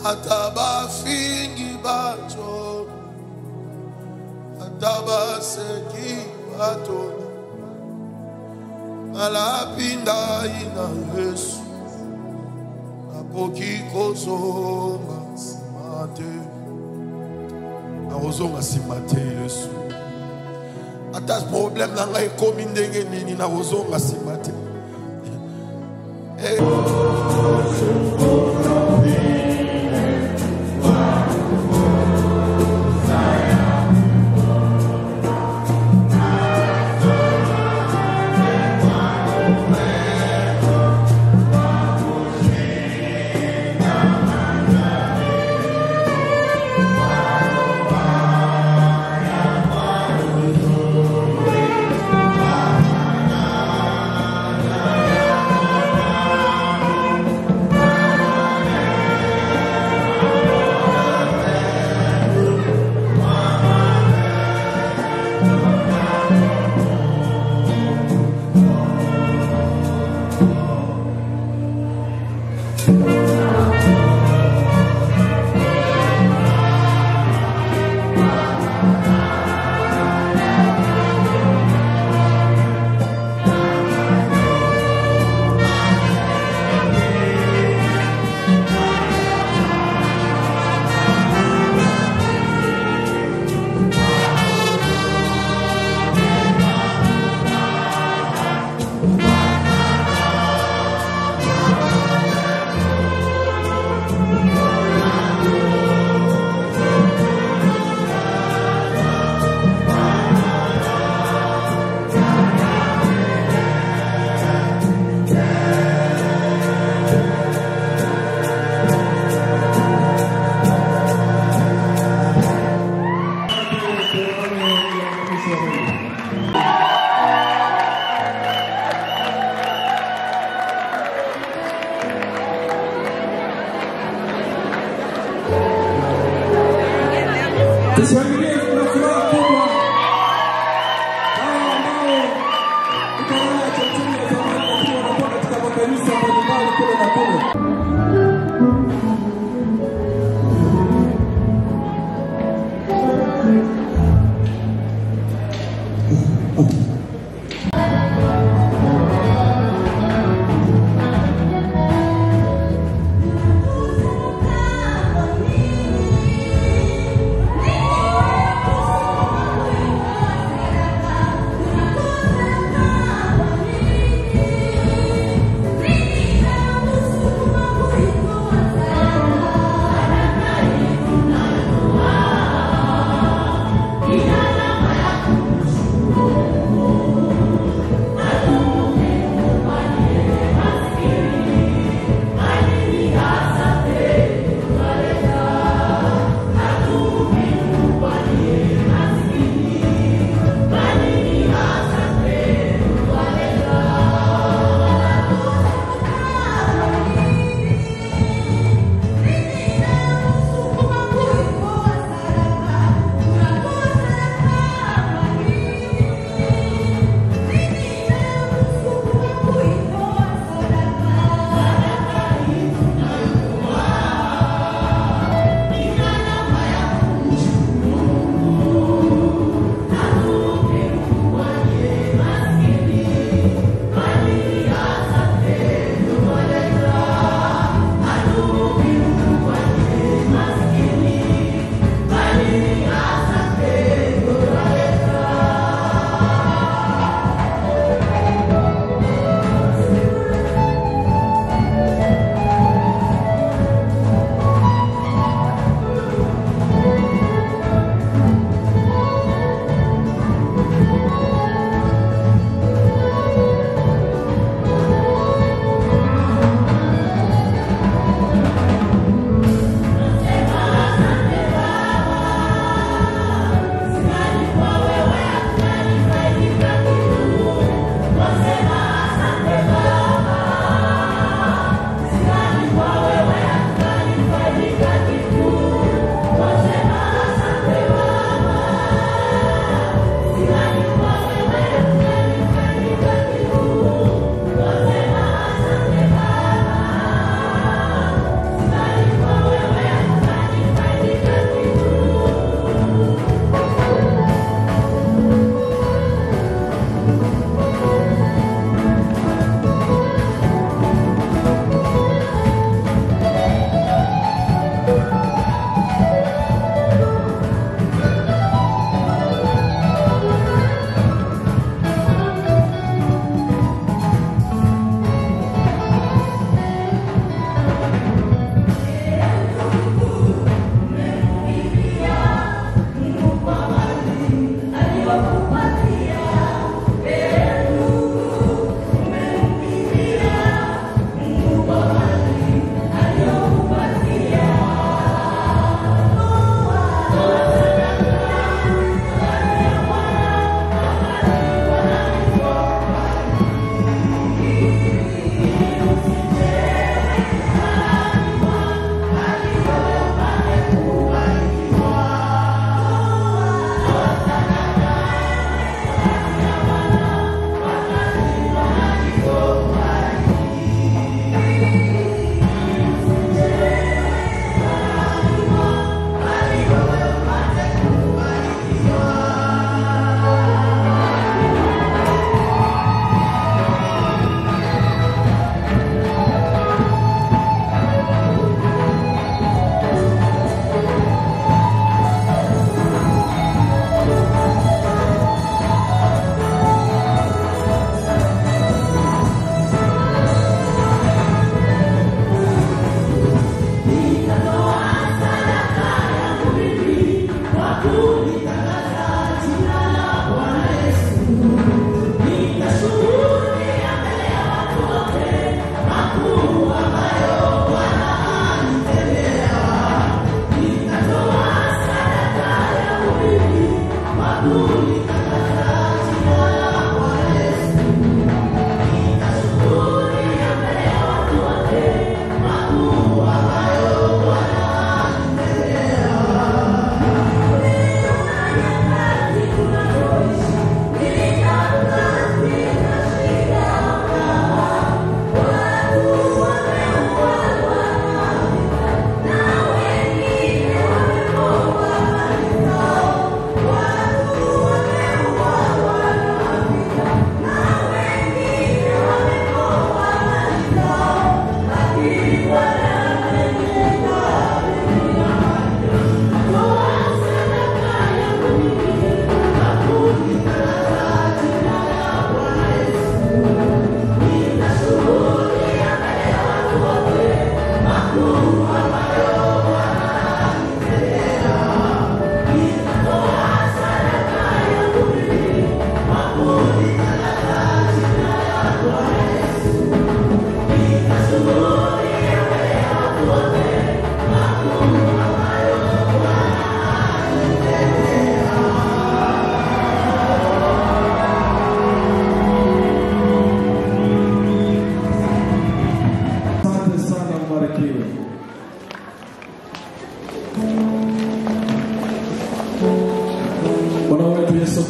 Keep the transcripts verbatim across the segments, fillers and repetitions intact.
atabafingi bato atabaseki bato alapinda ina Yesu akoki kozonga simate akozonga simate Yesu ata problème na ngai komi ndenge nini na kozonga simate hey. Tushangilie kwa furaha kubwa hao ambao utawala cha chini ya zamani wakiwa wanakuwa katika makanisa mbalimbali kule na kule. Oh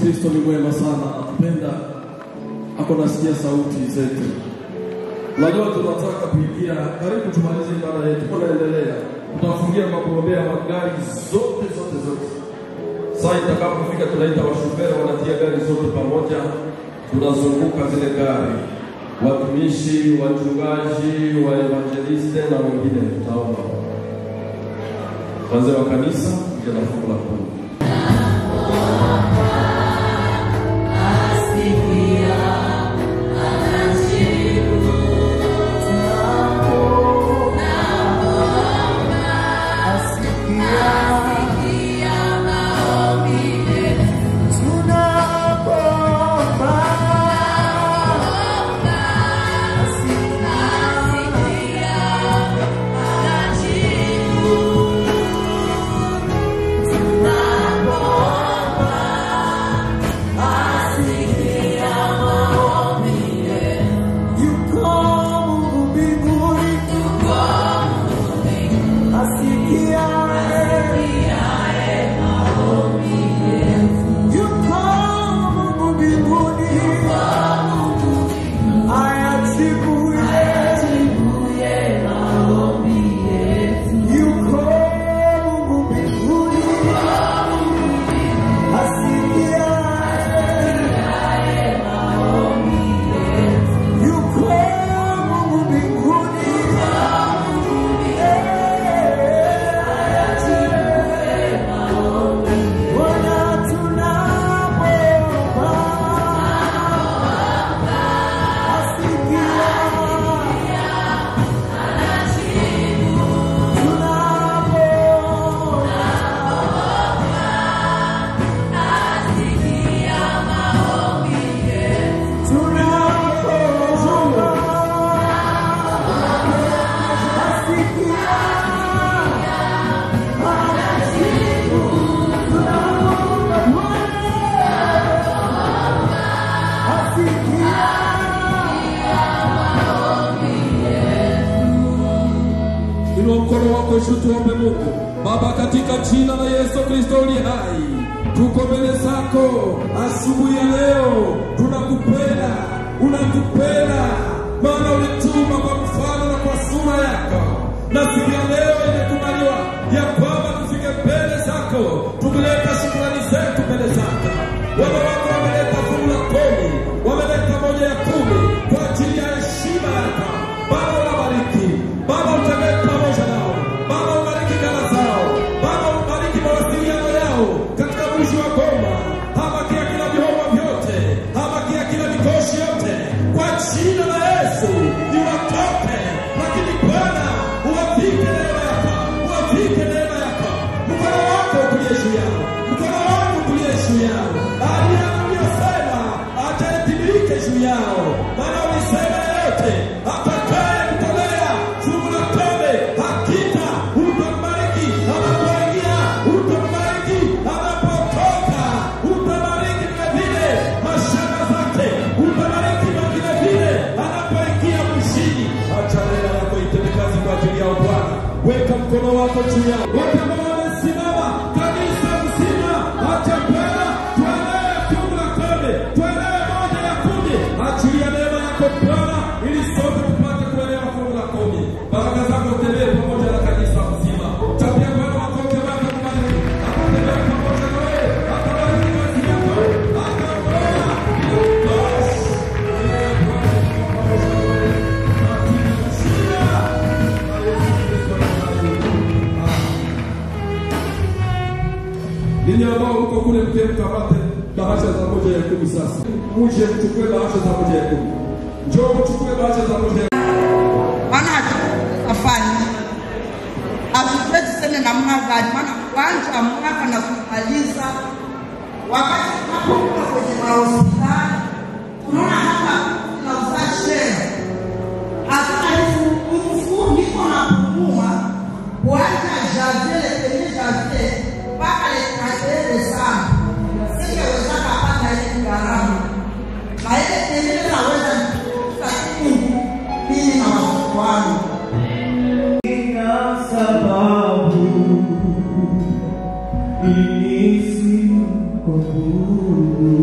Kristo ni mwema sana, anapenda ako nasikia sauti zetu. Unajua tunataka kuingia, karibu tumalize ibada yetu, tunaendelea. Tutafungia makuombea magari zote zote zote. Sasa itakapofika tunaita washoferi wanatia gari zote pamoja, tunazunguka zile gari. Watumishi, wachungaji, wa evangeliste na wengine tutaomba. Wazee wa kanisa, ndio fungu la kumi. Tuombe Mungu. Baba, katika jina la Yesu Kristo uliye hai, tuko mbele zako asubuhi ya leo. Tunakupenda, unatupenda, maana ulituma kwa mfano na kwa sura yako. Na siku ya leo imekubaliwa ya kwamba tufike mbele zako, tumeleta shukrani zetu mbele zako. Wana wako wameleta fungu la kumi, wameleta moja ya kumi kwa ajili ya heshima yako. Baba, unabariki. Baba, utembee pamoja nao. Baba, ubariki kala zao. Baba, ubariki mawasiliano yao katika mji wa Goma. Habakia kila vihoma vyote, habakia kila mikoshi yote kwa jina la Yesu. Iwatoke, lakini Bwana uwavike neema yako, uwavike neema yako. Mkono wako utulie juu yao, mkono wako utulie juu yao. Ahadi yako uliyosema atatimilike juu yao, maana ulisema yote atakaye kutolea fungu la kumi hakika utambariki. Anapoingia utambariki, anapotoka utambariki vile vile mashamba zake, utambariki vile vile anapoingia mshini. Acha neno lako itende kazi kwa ajili ya Bwana. Weka mkono wako juu yao. Wote ambao wamesimama kanisa mzima, acha Bwana tuelewe fungu la kumi, tuelewe moja ya kumi. Achilia neema yako Bwana ili sote tupate kuelewa fungu la kumi. Baraka zako tembee pamoja na kanisa mzima. Tabia Bwana wako tembea kubariki. Atembea pamoja na wewe. Atabariki kazi yako. Atakuona. Basi. Ninyi ambao uko kule mke mkamate bahasha za moja ya kumi sasa. Muje mchukue bahasha za moja ya kumi. Njoo mchukue bahasha za moja ya kumi. Maana afanye asipete tena namna gani, maana kwanza mwaka na kumaliza wakati tunapokuwa kwenye mahospitali tunaona hapa na usashe hata hizo mfu niko na kupumua kuacha jazele kwenye jazele mpaka le katere sana singeweza kupata ile gharama na ile tena naweza kusafiri mimi na watoto wangu. Ina sababu inisi kwa Mungu.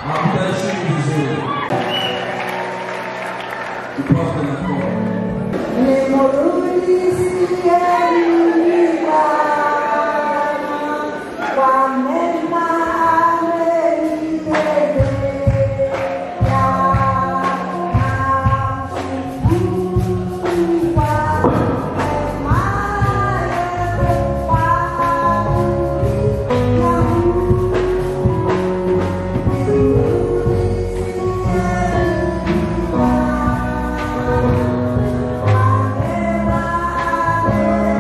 Hamtaishi vizuri. Tupate na kwa. Nimorudi sikia kwa mema Amen.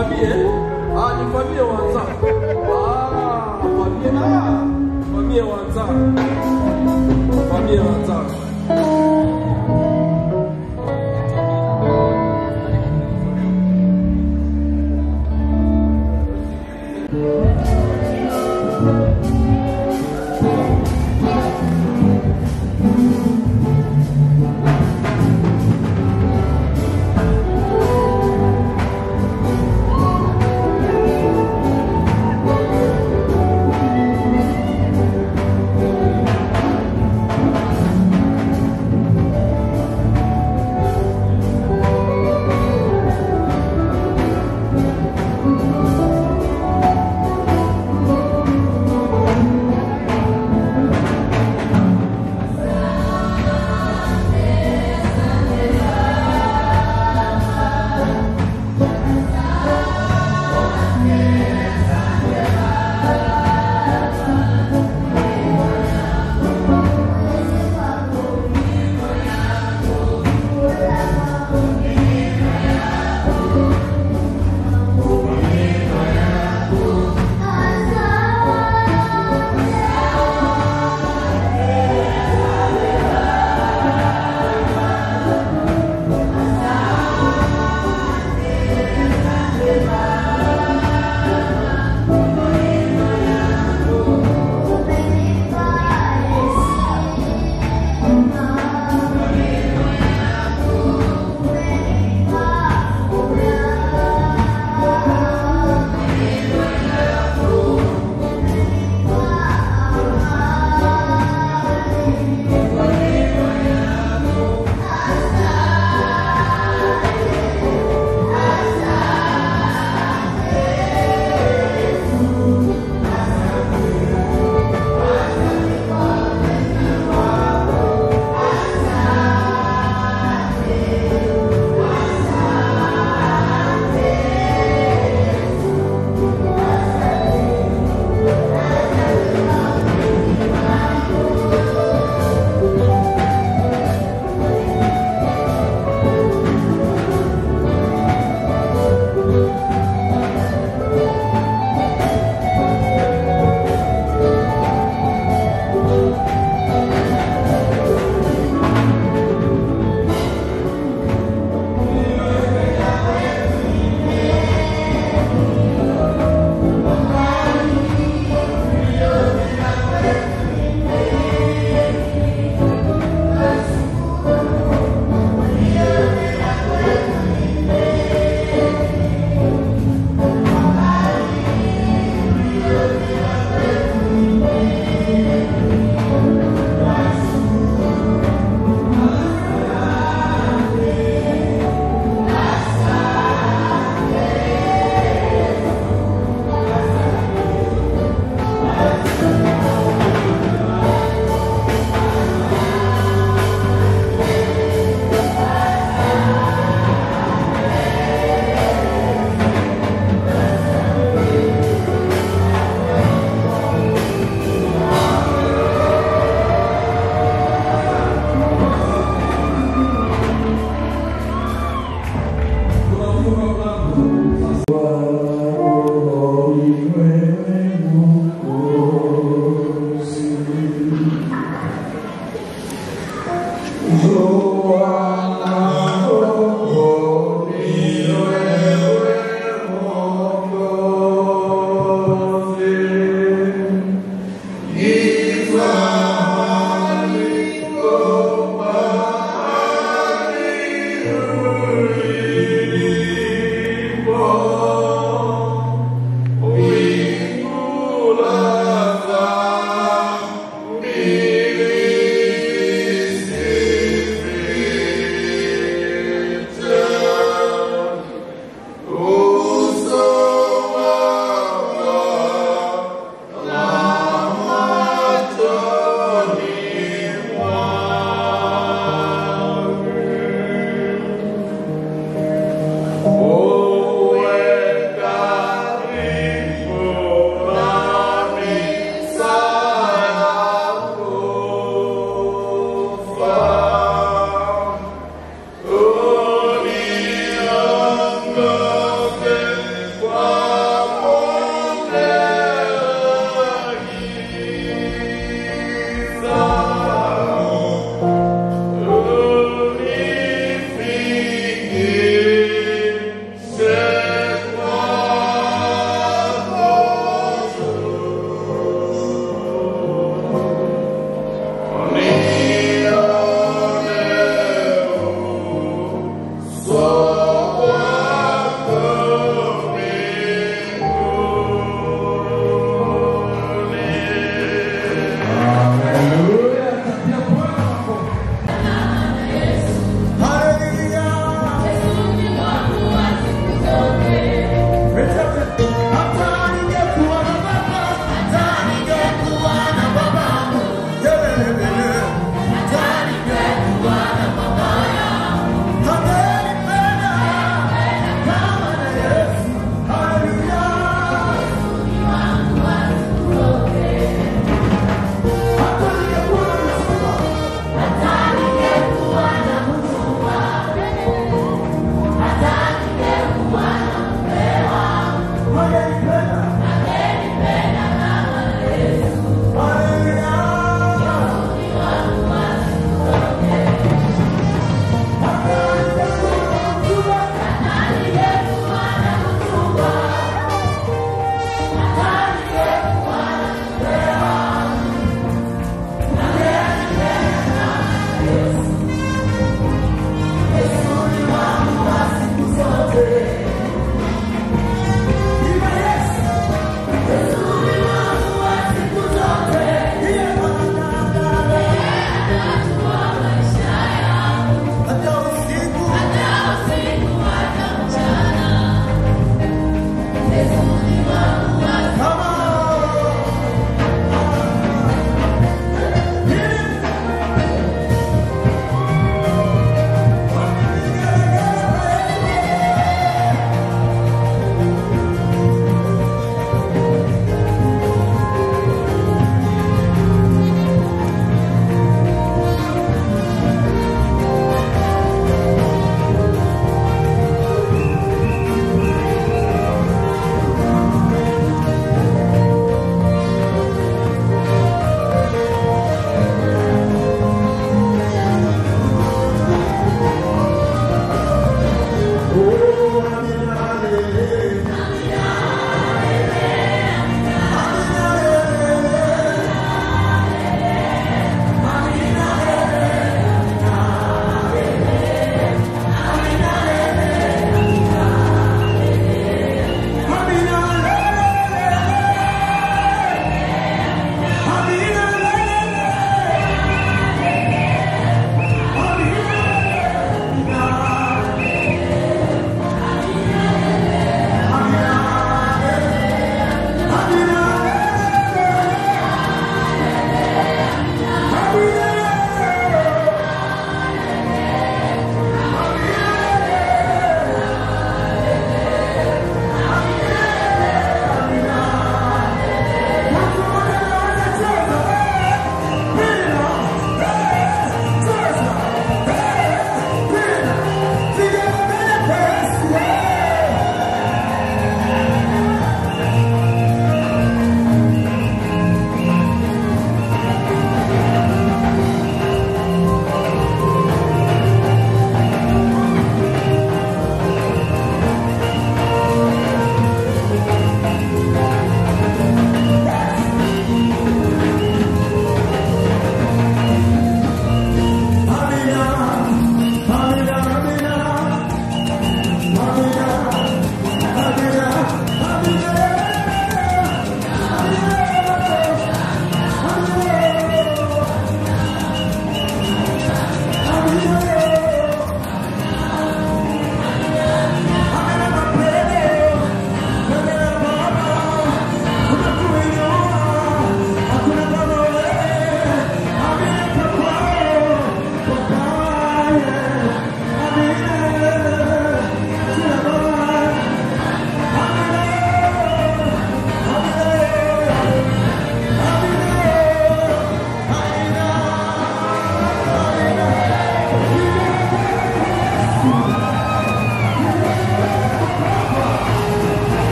Famille, ah, ni famille Wanza. Ah, famille là, famille Wanza. Famille Wanza.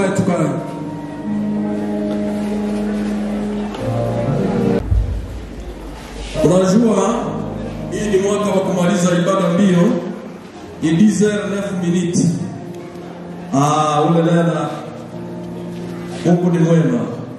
tukae tukae. Unajua hii ni mwaka wa kumaliza ibada mbio. Ni dix heures neuf minutes. Ah, ule nena Mungu ni mwema.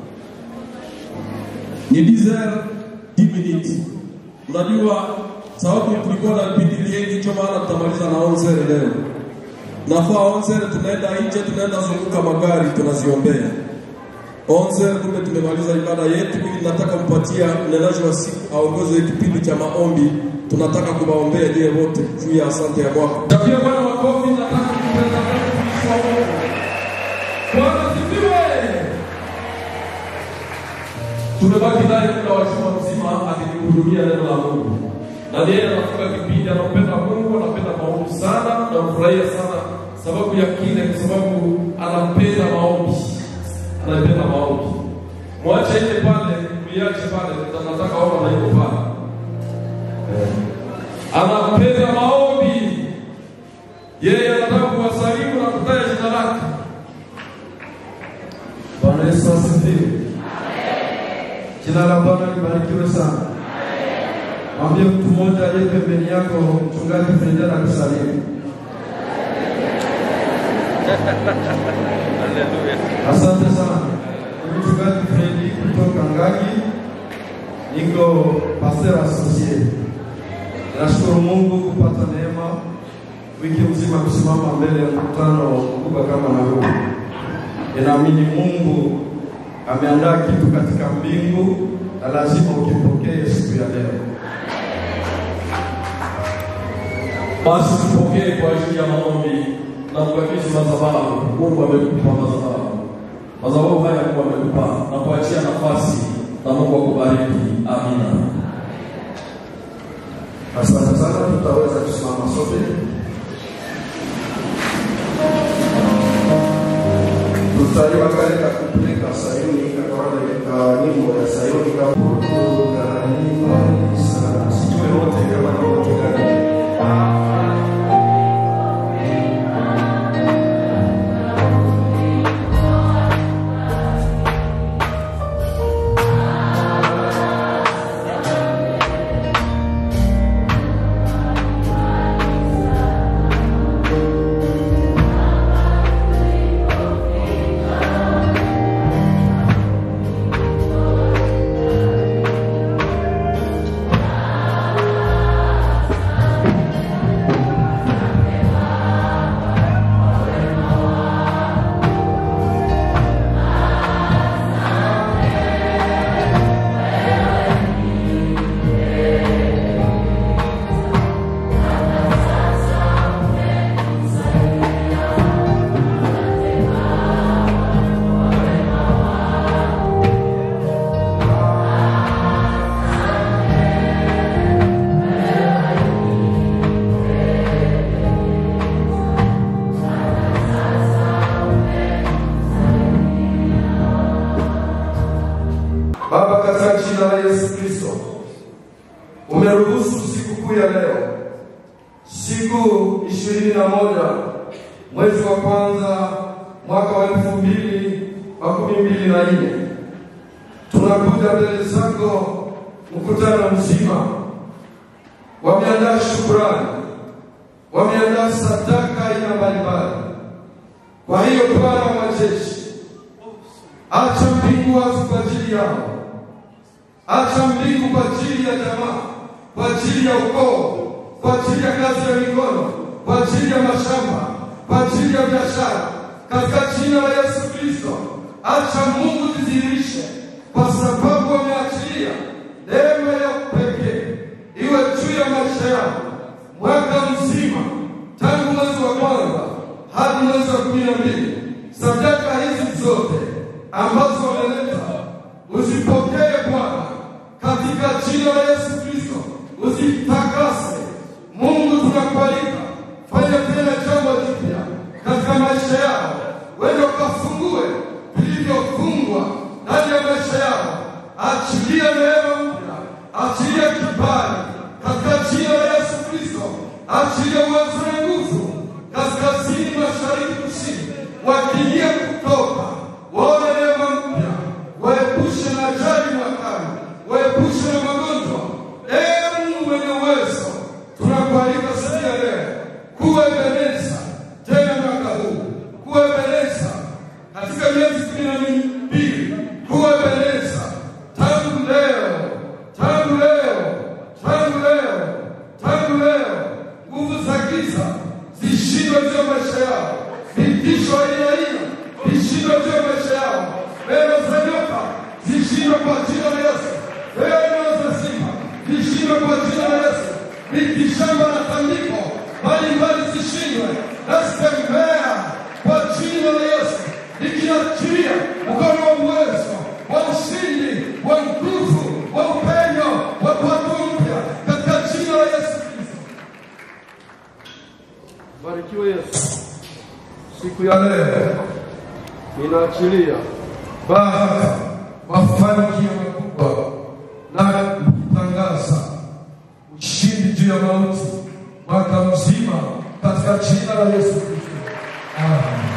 Ni dix heures dix minutes. Unajua sababu tulikuwa na vipindi vingi kwa maana tutamaliza na onze heures leo. Nafaa onze heures tunaenda nje, tunaenda zunguka magari tunaziombea. onze heures kumbe tumemaliza ibada yetu. Mimi nataka kumpatia mnenaji wa siku aongoze kipindi cha maombi. Tunataka kuwaombea die wote juu ya asante ya mwaka. Tapia Bwana makofi, nataka kupenda Mungu. Bwana sifiwe. Tumebaki naye muda wa juma mzima akikuhudumia neno la Mungu. Na yeye anafunga kipindi, anapenda Mungu, anapenda maombi sana, na mfurahia sana sababu ya kile, kwa sababu anapenda maombi. Anapenda maombi. Mwache ile pale, miache pale, nataka ona na iko pale. Anapenda maombi. Yeye anataka kuwasalimu na kutaja jina lake. Bwana Yesu asifiwe. Jina la Bwana libarikiwe sana. Mwambie mtu mmoja aliye pembeni yako, mchungaji Frida na kusalimu. Haleluya. Asante sana. Mchungaji Fredi kutoka Ngagi. Niko pastor associate. Nashukuru Mungu kupata neema wiki mzima kusimama mbele ya mkutano mkubwa kama na huu. Ninaamini Mungu ameandaa kitu katika mbingu na lazima ukipokee siku ya leo. Basi tupokee kwa ajili ya maombi na kuhakikisha madhabahu. Mungu amekupa madhabahu. Madhabahu haya Mungu amekupa na kuachia nafasi na Mungu akubariki. Amina. Asante sana, tutaweza kusimama sote. Tutaliwa katika kupeleka Sayuni kwa wale nyimbo ya Sayuni kwa kutukaribia sana. Sijui wote kama ni wote gani. Baba, katika jina la Yesu Kristo, umeruhusu siku kuu ya leo, siku ishirini na moja mwezi wa kwanza mwaka wa elfu mbili makumi mbili na nne. Tunakuja mbele zako mkutano mzima, wameandaa shukrani, wameandaa sadaka aina mbalimbali. Kwa hiyo Bwana wa majeshi, acha mbingu wazi kwa ajili yao. Acha mbingu kwa ajili ya jamaa, kwa ajili ya ukoo, kwa ajili ya kazi ya mikono, kwa ajili ya mashamba, kwa ajili ya biashara. Katika jina la Yesu Kristo, acha Mungu zidhihirishe, kwa sababu wameachilia neema ya pekee iwe juu ya maisha yao mwaka mzima, tangu mwezi wa kwanza hadi mwezi wa kumi na mbili. Sadaka hizi zote ambazo wameleta, uzipokee Bwana katika jina la Yesu Kristo, uzitakase. Mungu, tunakualika, fanya tena jambo jipya katika maisha yao. Wewe ukafungue vilivyofungwa ndani ya maisha yao. Achilia neema mpya, achilia kibali katika jina la Yesu Kristo. Achilia uwezo na nguvu kaskazini, mashariki, kusini, wakiingia kutoka miezi kumi na mbili kuwabeleza tangu leo, tangu leo, tangu leo, tangu leo, nguvu za giza zishindwe juu ya maisha yao, vitisho aina aina vishindwe juu ya maisha yao, mbele za nyoka zishindwe kwa jina la Yesu, mbele za simba zishindwe kwa jina la Yesu, mitishamba na tandiko mbalimbali zishindwe, nasitembea kwa jina la Yesu, nikiachilia mkono wa uwezo, wa ushindi, wa nguvu, wa upenyo, wa pato mpya katika jina la Yesu Kristo. Barikiwe Yesu. Siku ya leo ninaachilia baraka, mafanikio makubwa na kutangaza ushindi juu ya mauti mwaka mzima katika jina la Yesu Kristo. Amen.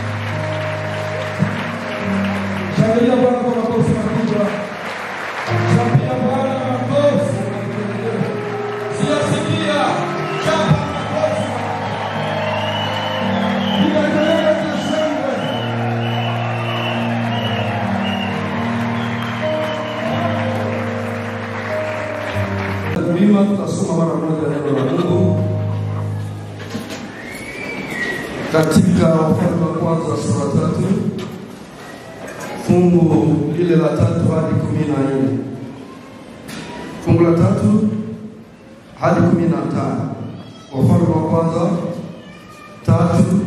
Shangilia Bwana kwa makofi makubwa. Shangilia Bwana kwa makofi. Siyasikia chapa makofi. Ninaendelea kusema. Mimi tutasoma mara moja neno la Mungu katika Wafalme wa kwanza sura tatu fungu lile la tatu hadi kumi na nne. Fungu la tatu hadi kumi na tano. Wafalme wa kwanza tatu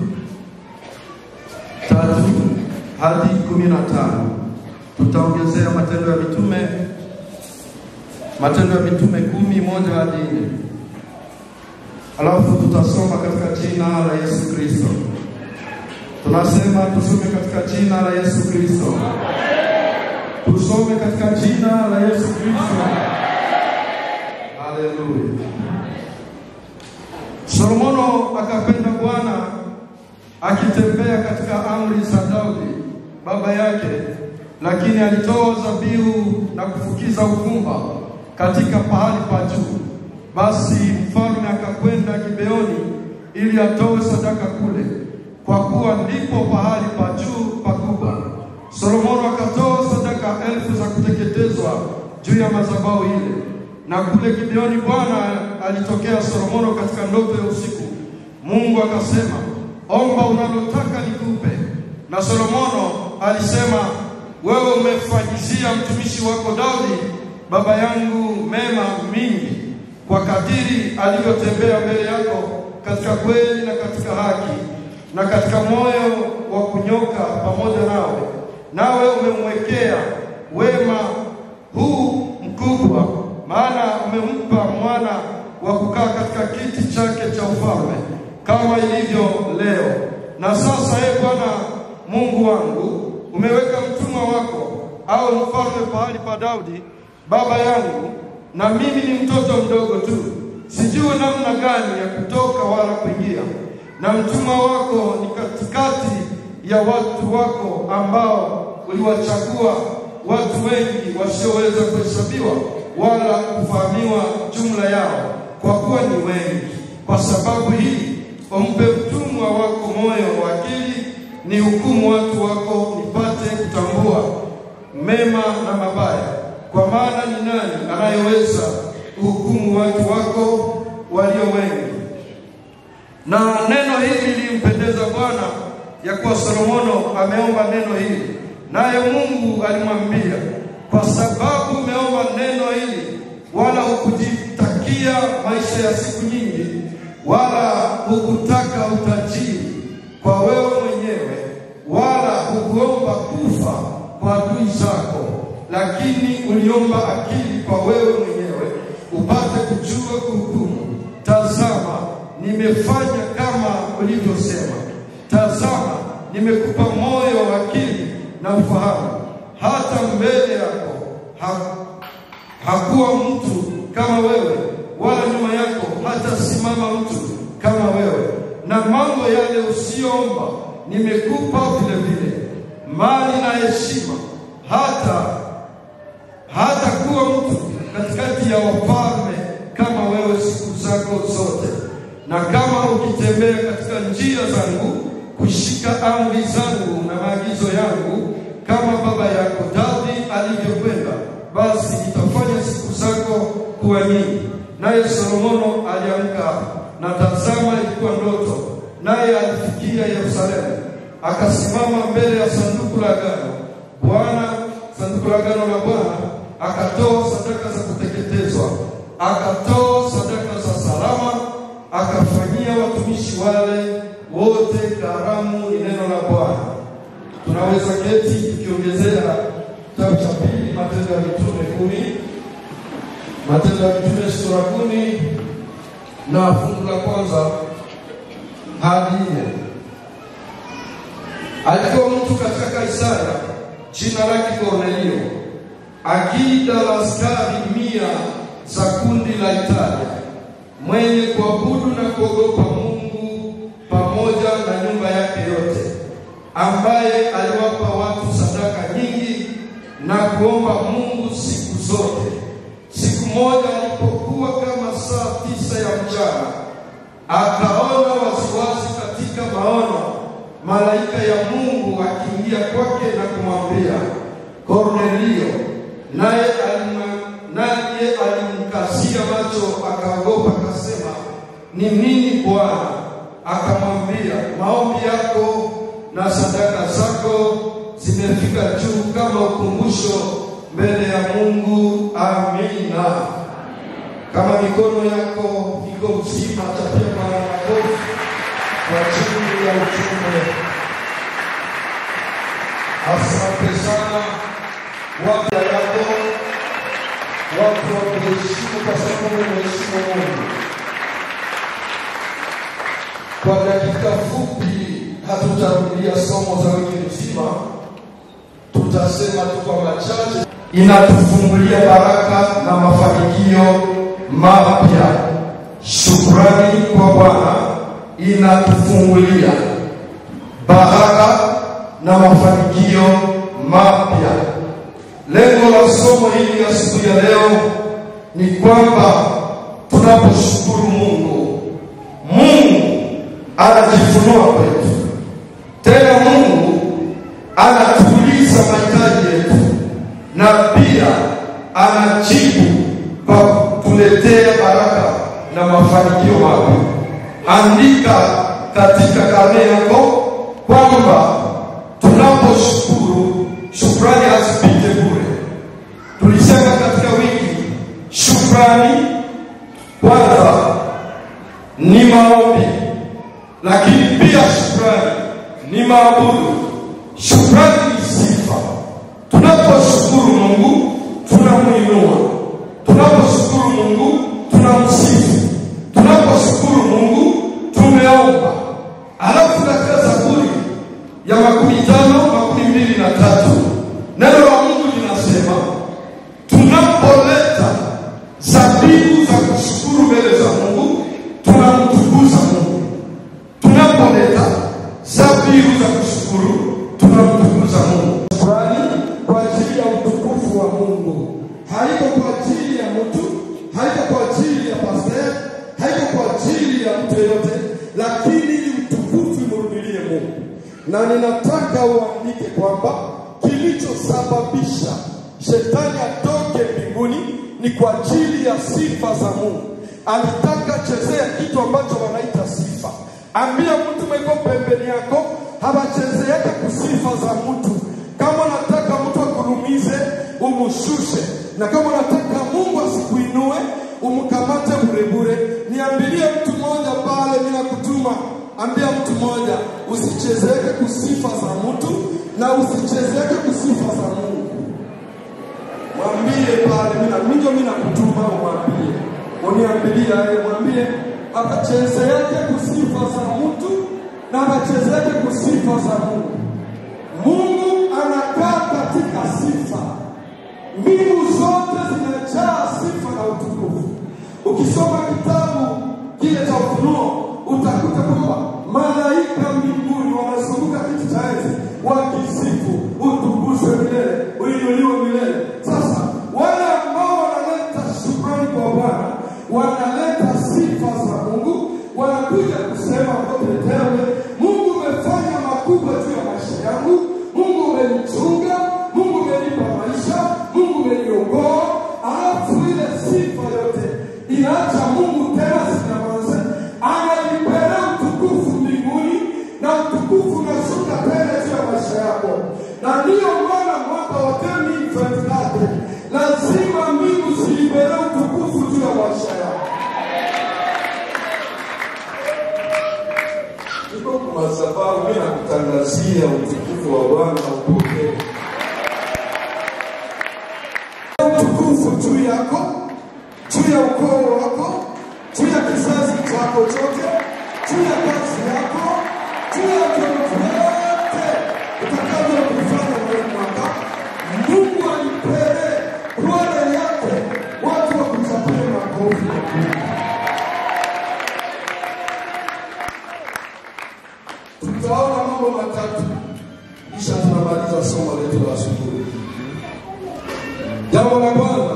tatu hadi kumi na tano. Tutaongezea Matendo ya Mitume Matendo ya Mitume kumi moja hadi nne. Alafu tutasoma katika jina la Yesu Kristo. Tunasema tusome katika jina la Yesu Kristo. Tusome katika jina la Yesu Kristo. Haleluya. Solomono akapenda Bwana, akitembea katika amri za Daudi baba yake, lakini alitoa dhabihu na kufukiza uvumba katika pahali pa juu. Basi mfalme akakwenda Gibeoni ili atoe sadaka kule, kwa kuwa ndipo pahali pa juu pakubwa. Solomono akatoa sadaka elfu za kuteketezwa juu ya madhabahu ile. Na kule Gibeoni Bwana alitokea Solomono katika ndoto ya usiku. Mungu akasema, omba unalotaka nikupe. Na Solomono alisema, wewe umefanyizia mtumishi wako Daudi baba yangu mema mingi, kwa kadiri alivyotembea mbele yako katika kweli na katika haki na katika moyo wa kunyoka pamoja nawe. Nawe umemwekea wema huu mkubwa, maana umempa mwana wa kukaa katika kiti chake cha ufalme kama ilivyo leo. Na sasa, ee Bwana Mungu wangu, umeweka mtumwa wako au mfalme pahali pa Daudi baba yangu, na mimi ni mtoto mdogo tu, sijui namna gani ya kutoka wala kuingia. Na mtumwa wako ni katikati ya watu wako ambao uliwachagua, watu wengi wasioweza kuhesabiwa wala kufahamiwa jumla yao, kwa kuwa ni wengi. Kwa sababu hii umpe mtumwa wako moyo wa akili, ni hukumu watu wako, nipate kutambua mema na mabaya. Kwa maana ni nani anayeweza kuhukumu watu wako walio wengi? Na neno hili lilimpendeza Bwana, ya kuwa Solomono ameomba neno hili. Naye Mungu alimwambia, kwa sababu umeomba neno hili, wala hukujitakia maisha ya siku nyingi, wala hukutaka utajiri kwa wewe mwenyewe, wala hukuomba kufa kwa adui zako, lakini uliomba akili kwa wewe mwenyewe, upate kujua kuhukumu. Tazama, nimefanya kama ulivyosema. Tazama, nimekupa moyo wa akili na ufahamu. Hata mbele yako ha, hakuwa mtu kama wewe, wala nyuma yako hata simama mtu kama wewe. Na mambo yale usiomba nimekupa vile vile, mali na heshima, hata hata kuwa mtu katikati ya wafalme kama wewe siku zako zote. Na kama ukitembea katika njia zangu, kushika amri zangu na maagizo yangu, baba yako Daudi alivyokwenda, basi itafanya siku zako kuwa nyingi. Naye Solomono aliamka, na tazama ilikuwa ndoto, naye alifikia Yerusalemu, akasimama mbele ya sanduku la agano Bwana, sanduku la agano la Bwana, akatoa sadaka za kuteketezwa, akatoa sadaka za salama, akafanyia watumishi wale wote karamu. Ni neno la Bwana. Tunaweza keti tukiongezea kitabu cha pili, Matendo ya Mitume kumi, Matendo ya Mitume sura kumi na fungu la kwanza hadi nne. Alikuwa mtu katika Kaisaria, jina lake Kornelio, akida la askari mia za kundi la Italia, mwenye kuabudu na kuogopa Mungu pamoja na nyumba yake yote, ambaye aliwapa watu sadaka nyingi na kuomba Mungu siku zote. Siku moja alipokuwa kama saa tisa ya mchana, akaona wasiwasi katika maono malaika ya Mungu akiingia kwake na kumwambia, Kornelio. Naye naye alimkazia macho, akaogopa, akasema, ni nini Bwana? Akamwambia, maombi yako na sadaka zako zimefika juu kama ukumbusho mbele ya Mungu. Amina. Kama mikono yako iko mzima, tapia mara makofi kwa ajili ya ujumbe. Asante sana watu yako, watu wa kuheshimu kwa sababu umeheshimu Mungu. Kwa dakika fupi hatutarudia somo za wiki nzima, tutasema tu kwa machache. Inatufungulia baraka na mafanikio mapya. Shukrani kwa Bwana, inatufungulia baraka na mafanikio mapya. Lengo la somo hili asubuhi ya leo ni kwamba tunaposhukuru Mungu, Mungu anajifunua kwetu. Tena Mungu anatuliza mahitaji yetu, na pia anajibu kwa kutuletea baraka na mafanikio mapya. Andika katika karne yako kwamba tunaposhukuru, shukrani hazipite bure. Tulisema katika wiki, shukrani kwanza ni maombi, lakini pia shukrani ni maabudu. Shukrani ni sifa. Tunaposhukuru Mungu, tunamuinua. Tunaposhukuru Mungu, tunamsifu. Tunaposhukuru Mungu, tumeomba. Alafu katika Zaburi ya makumi tano, makumi mbili na tatu, neno la Mungu linasema, tunapoleta zabibu za kushukuru mbele za Mungu, tunamtukuza Mungu. Tunapoleta zabibu za kushukuru, tunamtukuza Mungu. Shukrani kwa ajili ya utukufu wa Mungu. Haiko kwa ajili ya mtu, haiko kwa ajili ya pastor, haiko kwa ajili ya mtu yote, lakini utukufu umrudilie Mungu. Na ninataka uandike kwamba kilichosababisha shetani atoke mbinguni ni kwa ajili ya sifa za Mungu. Alitaka chezea kitu ambacho wanaita sifa. Ambia mtu mweko pembeni yako, habacheze yake kusifa za mtu. Kama unataka mtu akurumize, umushushe. Na kama unataka Mungu asikuinue, umkamate bure bure. Niambilie mtu mmoja pale, nina kutuma. Ambia mtu mmoja, usichezeke kusifa za mtu na usichezeke kusifa za Mungu. Mwambie pale, mina minjo mina kutuma, mwambie. Uniambilia yeye, mwambie akachezeke kusifa za mtu na akachezeke kusifa za Mungu. Mungu anakaa katika sifa. Mbingu zote zimejaa sifa na utukufu. Ukisoma kitabu kile cha Ufunuo, utakuta kwamba malaika mbinguni wanazunguka kiti cha enzi wakisifu, utukuzwe milele, uinuliwe milele. Sasa wale ambao wanaleta shukrani kwa Bwana, wanaleta sifa za Mungu, wanakuja kusema kotetewe, Mungu umefanya makubwa juu ya maisha yangu, Mungu umenichunga, Mungu Na ndiyo maana mwaka wa elfu mbili na ishirini na tatu lazima mbingu zilibere utukufu juu ya maisha yao. Niko kwa sababu mimi nakutangazia utukufu wa Bwana upokee. Utukufu juu yako, juu ya ukoo wako, juu ya kizazi chako chote, juu ya kazi yako, juu ya vyovyote utakavyo kufanya kwa mwaka. Mungu alipele roho yako watu wa kuchapia makofi. Tutaona mambo matatu kisha tunamaliza somo letu la asubuhi. Jambo la kwanza,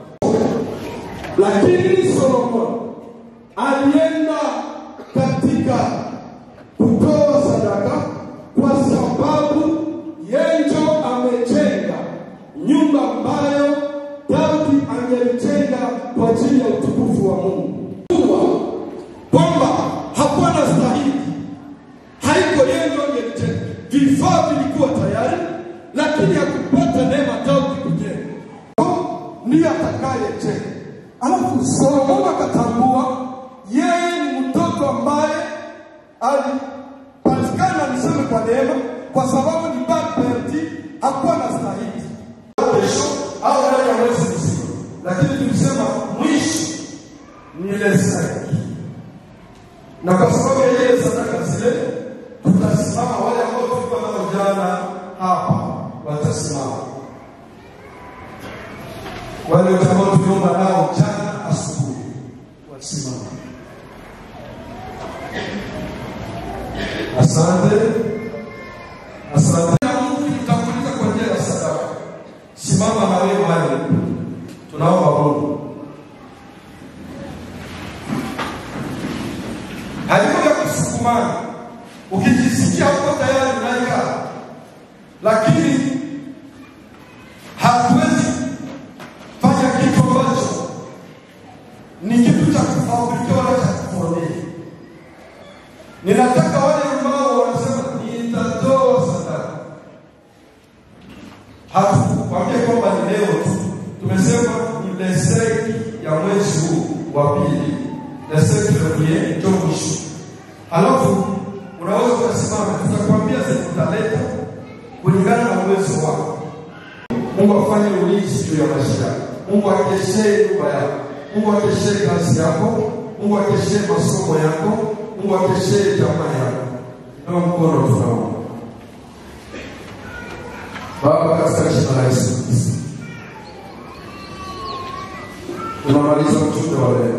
lakini Solomon alienda katika kutoa sadaka kwa sababu yeye amejenga nyumba ambayo Daudi angelijenga kwa ajili ya utukufu wa Mungu. Kwamba hakuwa na stahili, haiko yeye ndio angelijenga. Vifaa vilikuwa tayari, lakini hakupata neema Daudi kujenga. Ndiye atakayejenga. Alafu Solomon akatambua yeye ni mtoto ambaye alipatikana niseme kwa neema, kwa sababu ni bapti, hakuwa na stahili. Kesho au ndani ya mwezi mzima, lakini tulisema mwisho ni ile sadaka. Na kwa sababu ya ile sadaka zile, tutasimama. Wale ambao tulikuwa nao jana hapa watasimama. Wale ambao tuliomba nao jana asubuhi wasimama. Asante. Asante. Mungu tutakuliza kwa njia ya sadaka. Simama na wewe wale. Tunaomba Mungu. Haikuja kusukumana. Ukijisikia uko tayari unaika. Lakini hatuwezi fanya kitu ambacho ni kitu cha kufabrikia wala cha kufonea. Ninataka wale ambao wanasema nitatoa sadaka. Hatukwambia kwamba ni leo tu. Tumesema ni leseki ya mwezi huu wa pili. Leseki ya ndio mwisho. Alafu unaweza kusimama, tutakwambia zikutaleta kulingana na uwezo wako. Mungu afanye ulinzi juu ya maisha yako. Mungu akeshe nyumba yako. Mungu akeshe kazi yako. Mungu akeshe masomo yako. Mungu akeshe jamaa yako. Ndio mkono tunaomba. Baba, katika jina la Yesu Kristo, tunamaliza ujumbe wa leo.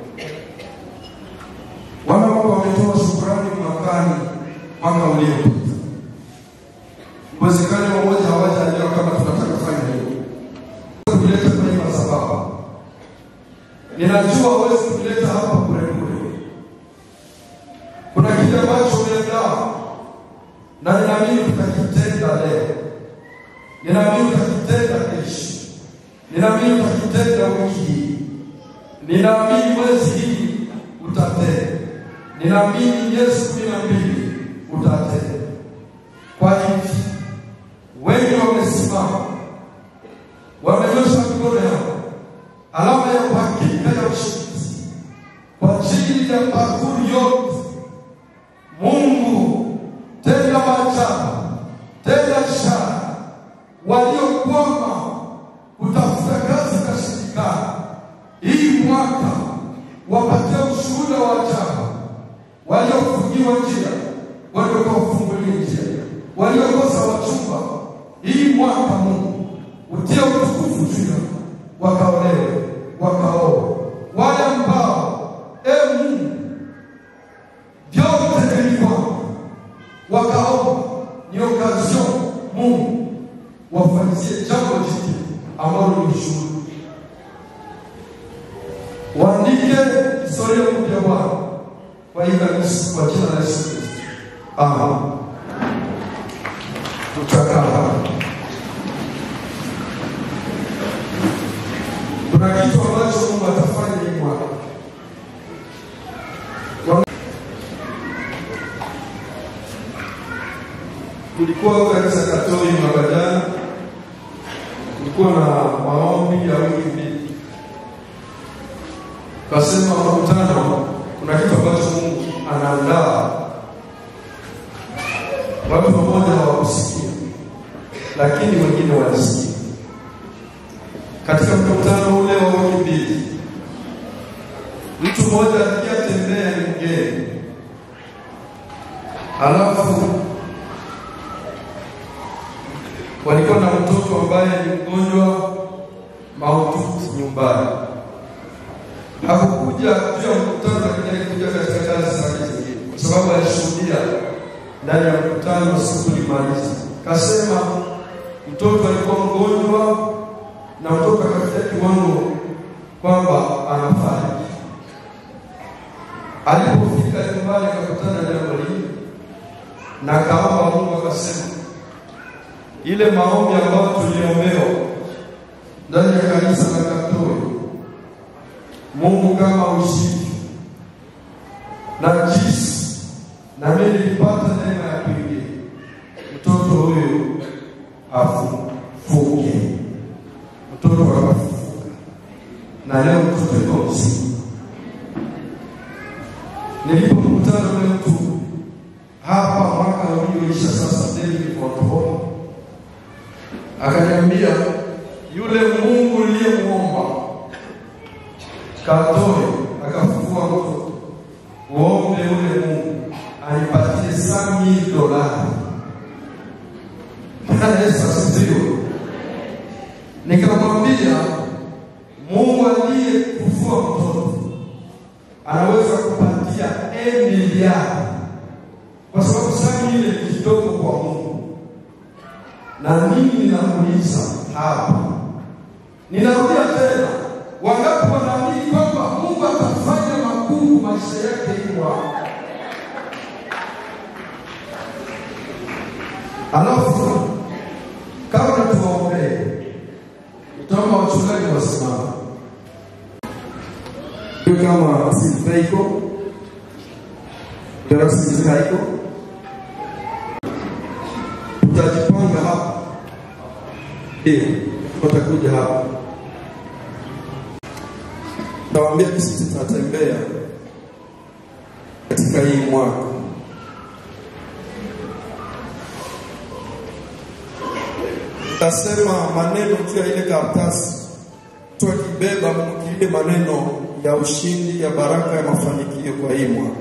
Wana wako wametoa shukrani mwakani mwaka uliopita. Uwezekano mmoja hawajaelewa kama tunataka kufanya hivyo. Kuleta kwenye madhabahu. Ninajua huwezi kuleta hapa bure bure. Kuna kile ambacho umeandaa na ninaamini tutakitenda leo. Ninaamini tutakitenda kesho. Ninaamini tutakitenda wiki hii. Ninaamini mwezi hii utatenda. Ninaamini Yesu kumi na mbili utatenda. Kwa hivyo wengi wamesimama, wamenyosha mikono yao, alama ya uhakika ya ushindi kwa ajili ya bakuli yote. Mungu tenda maajabu, tenda ishara. Waliokwama kutafuta kazi kashirikana, hii mwaka wapatia ushuhuda wa ajabu. Waliofungiwa njia, waliokufungulia njia. Waliokosa wachumba, hii mwaka Mungu utie utukufu juu wakaolewe, wakaoa. Wale ambao e Mungu vyote vilikuwa wakaoa, ni okazio Mungu wafanyizie jambo jipya ambalo ni ushuhuda. Waandike historia mpya Bwana kwa hii kanisa kwa jina la Yesu Kristo. Amen. Tutakaa. Kuna kitu ambacho Mungu atafanya hii mwaka. Tulikuwa kanisa Katoi mwaka jana nilikuwa na maombi ya wiki mbili. Kasema mkutano kuna kitu ambacho Mungu anaandaa. Watu mmoja hawakusikia, lakini wengine walisikia. Katika mkutano ule wa wiki mbili, mtu mmoja aliyetembea mgeni, alafu walikuwa na mtoto ambaye ni mgonjwa mahututi nyumbani. Hakukuja juu ya mkutano, lakini alikuja katika kazi zake zingine, kwa sababu alishuhudia ndani ya mkutano siku limaliza. Kasema mtoto alikuwa mgonjwa na mtoto akafikia kiwango kwamba anafariki. Alipofika nyumbani akakutana na jambo hili na kaomba Mungu, akasema ile maombi ambayo tuliombewa ndani ya kanisa la Katoliki, Mungu kama ushiriki na jinsi na mimi nilipata neema ya kuingia, mtoto huyu afufuke. Mtoto akafufuka na leo mtoto yuko mzima. Nilipokutana na mtu hapa mwaka ulioisha sasa tena nilipotoka, akaniambia yule Mungu niliyemuomba Katoi akafufua mtoto, uombe ule Mungu anipatie sami dolari. Na Yesu asifiwe. Nikamwambia Mungu aliyefufua mtoto anaweza kupatia milioni, kwa sababu sami ile ni kidogo kwa Mungu. Na mimi ninamuuliza hapa, ninarudia tena, wangapi wanaamini kwamba Mungu atafanya makuu maisha yake kwa? Alafu kama tuombe, tutaomba wachungaji wasimame. Kama Silveiko Kama Silveiko tutajipanga hapa, eh, tutakuja hapa. Nawaambia sisi tutatembea katika hii mwaka. Tasema maneno juu ya ile karatasi, tukibeba ile maneno ya ushindi, ya baraka, ya mafanikio kwa hii mwaka.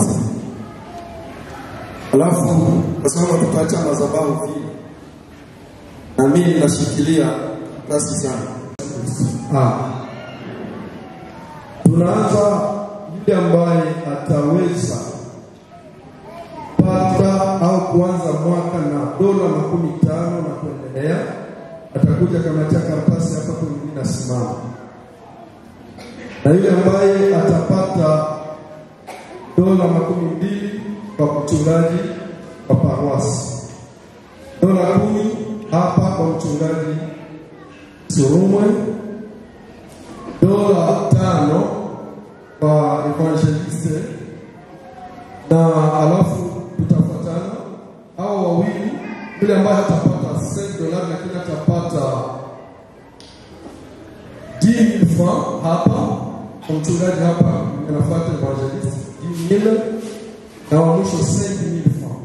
Alafu nasema tutaacha madhabahu vile, na mimi ninashikilia karatasi sana. Ah, tunaanza yule ambaye ataweza pata au kuanza mwaka na dola makumi tano na kuendelea, atakuja kama karatasi hapa kwenye nasimama. Na yule ambaye atapata dola makumi mbili kwa mchungaji wa paroisi, dola kumi hapa kwa mchungaji Surumwe, dola tano kwa evangeliste, na alafu tutafuatana hao wawili. Yule ambaye atapata sita dola lakini atapata dix mille francs hapa kwa mchungaji hapa, anafuata evangeliste dix mille, na wa mwisho cinq mille francs.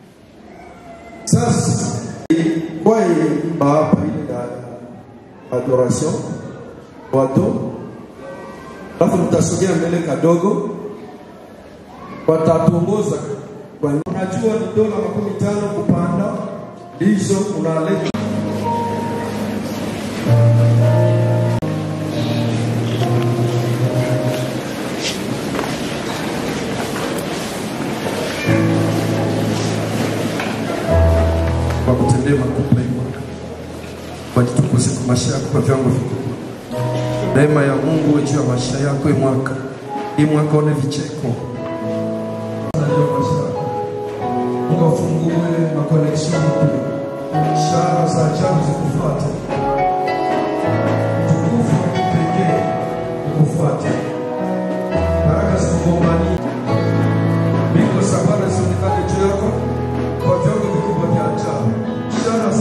Sasa kwa hii hapa ile adoration watu, alafu mtasogea mbele kadogo, watatongoza kwa unajua ni dola makumi tano kupanda, hizo unaleta kwa kutendea makubwa hii mwaka, kwa kitukuzi kwa maisha yako kwa viwango vikubwa. Neema ya Mungu juu ya maisha yako hii mwaka, hii mwaka one vicheko. Mungu afungue makoneksio mpya, ishara za ajabu zikufuate, tukufu wa kipekee ukufuate, baraka zikugombani, mbingu za Bwana zionekane juu yako kwa viwango vikubwa vya ajabu, ishara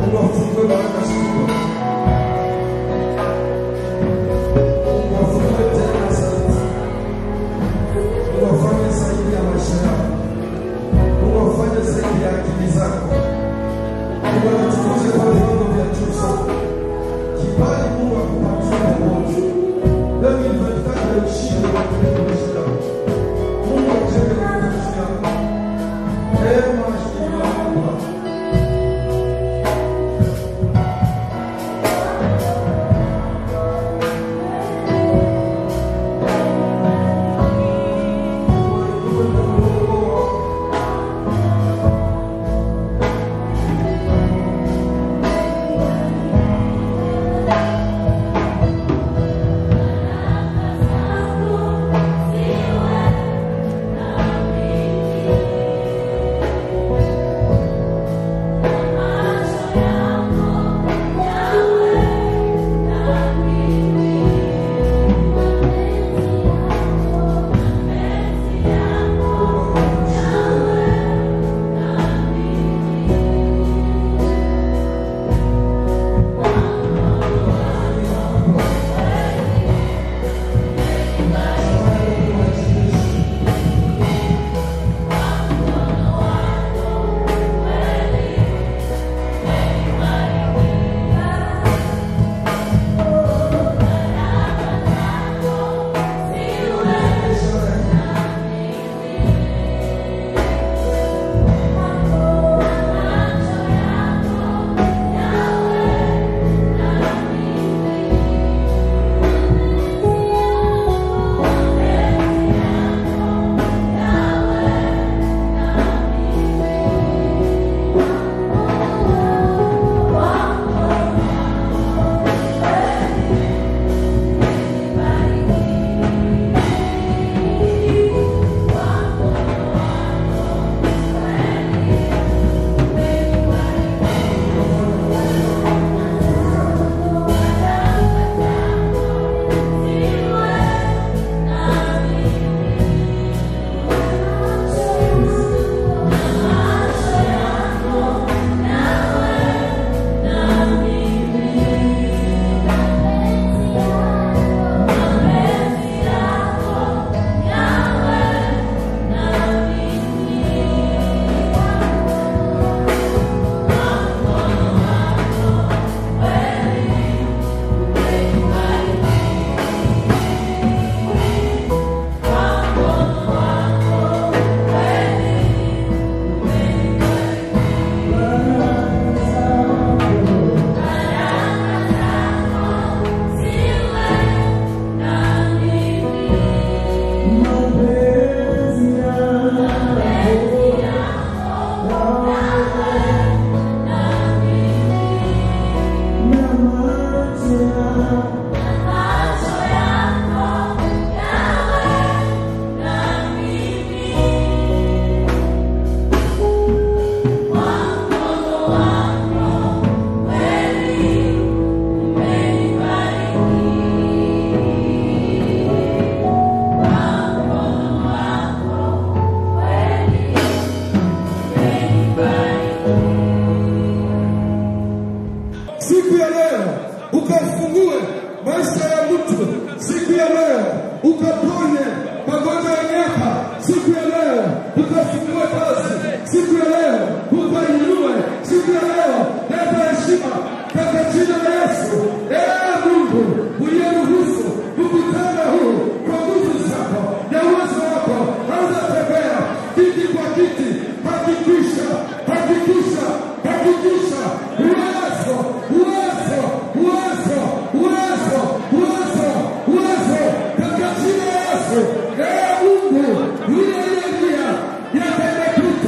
Mungu, ile ile pia yatende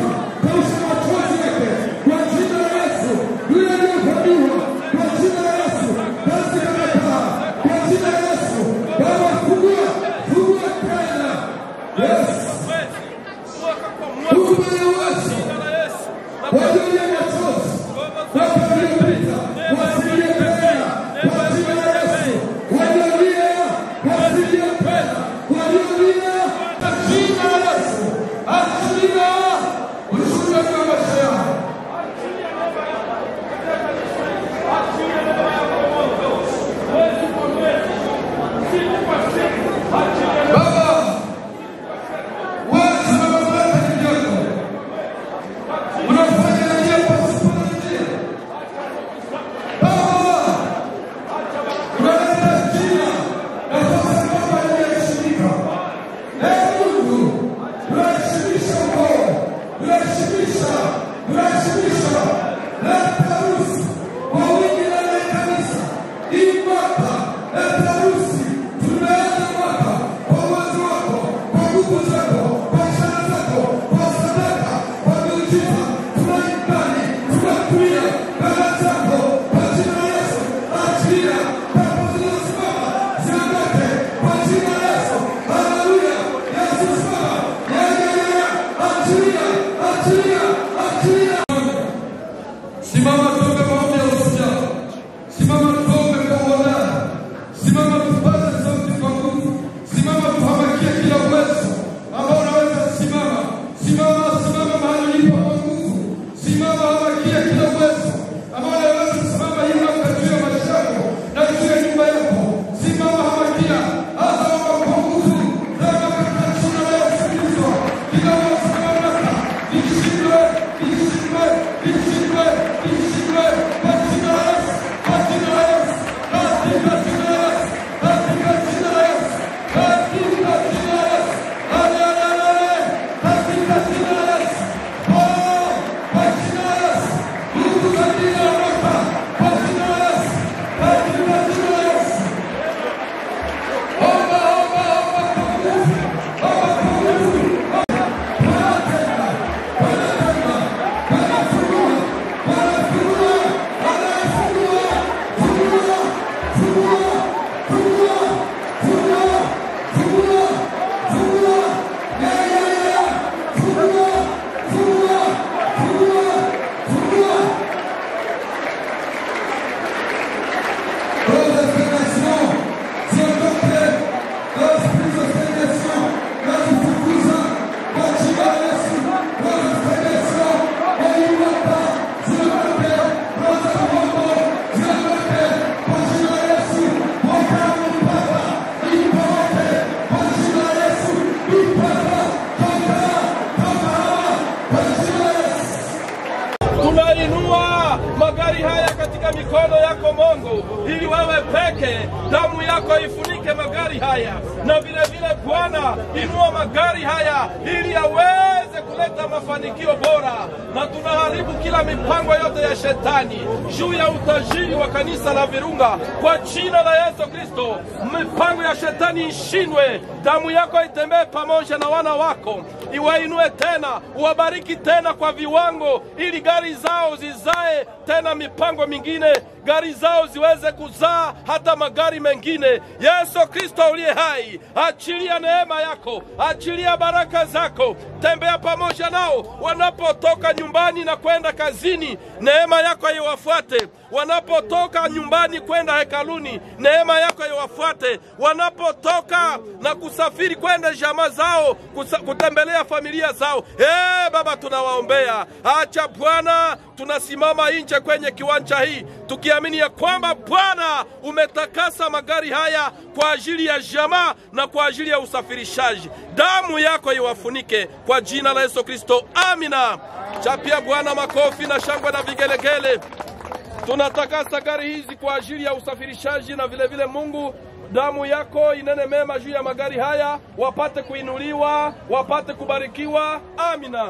mikono yako Mungu, ili wewe peke damu yako ifunike magari haya, na vile vile Bwana inua magari haya ili yaweze kuleta mafanikio bora, na tunaharibu kila mipango yote ya shetani juu ya utajiri wa kanisa la Virunga kwa jina la Yesu Kristo. Mipango ya shetani ishindwe, damu yako itembee pamoja na wana wako, iwainue tena, uwabariki tena kwa viwango, ili gari zao zizae tena mipango mingine, gari zao ziweze kuzaa hata magari mengine. Yesu Kristo uliye hai, achilia neema yako, achilia baraka zako, tembea pamoja nao wanapotoka nyumbani na kwenda kazini, neema yako iwafuate. Wanapotoka nyumbani kwenda hekaluni, neema yako iwafuate. Wanapotoka na kusafiri kwenda jamaa zao, kutembelea familia zao, eh Baba, tunawaombea. Acha Bwana, tunasimama nje kwenye kiwanja hii tukiamini ya kwamba Bwana umetakasa magari haya kwa ajili ya jamaa na kwa ajili ya usafirishaji. Damu yako iwafunike kwa jina la Yesu Kristo, amina. Chapia Bwana makofi na shangwe na vigelegele. Tunatakasa gari hizi kwa ajili ya usafirishaji, na vile vile Mungu, damu yako inene mema juu ya magari haya, wapate kuinuliwa, wapate kubarikiwa, amina.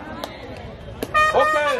Okay.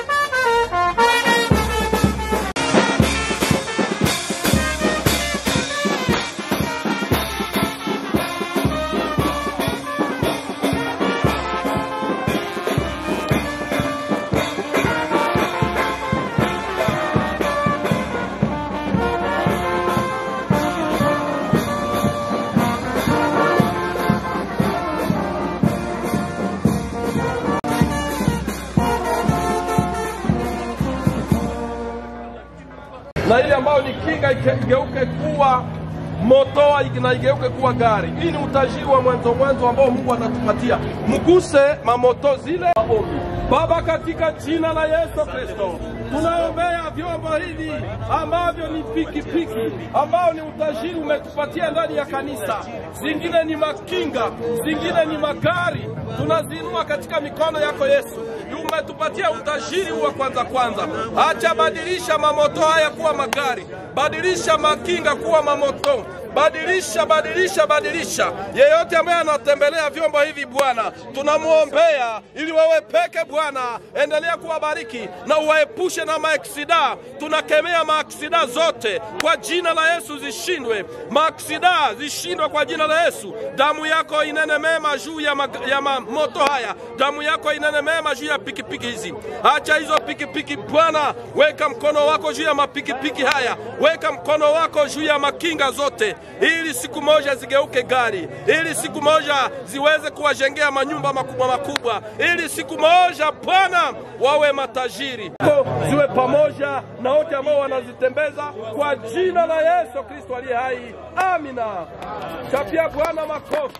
Na ile ambayo ni kinga igeuke kuwa moto, na igeuke kuwa gari. Hii ni utajiri wa mwanzo mwanzo ambao Mungu anatupatia. Mguse mamoto zile. Baba, katika jina la Yesu Kristo, tunaombea vyombo hivi ambavyo ni pikipiki, ambao ni utajiri umetupatia ndani ya kanisa. Zingine ni makinga, zingine ni magari. Tunazinua katika mikono yako Yesu. Umetupatia utajiri wa kwanza kwanza. Acha badilisha mamoto haya kuwa magari, badilisha makinga kuwa mamoto, badilisha badilisha badilisha. Yeyote ambaye anatembelea vyombo hivi Bwana, tunamuombea ili wewe peke Bwana endelea kuwabariki na uwaepushe na maaksida. Tunakemea maaksida zote kwa jina la Yesu, zishindwe maaksida, zishindwe kwa jina la Yesu. Damu yako inene mema juu ya, ya moto haya, damu yako inene mema juu ya pikipiki hizi. Acha hizo pikipiki Bwana, weka mkono wako juu ya mapikipiki haya, weka mkono wako juu ya makinga zote, ili siku moja zigeuke gari, ili siku moja ziweze kuwajengea manyumba makubwa makubwa, ili siku moja Bwana wawe matajiri. Ziwe pamoja na wote ambao wanazitembeza kwa jina la Yesu Kristo aliye hai, amina. Chapia Bwana makofi.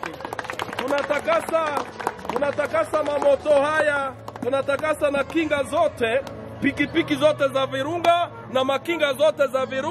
Tunatakasa, tunatakasa mamoto haya, tunatakasa na kinga zote, pikipiki zote za Virunga na makinga zote za Virunga.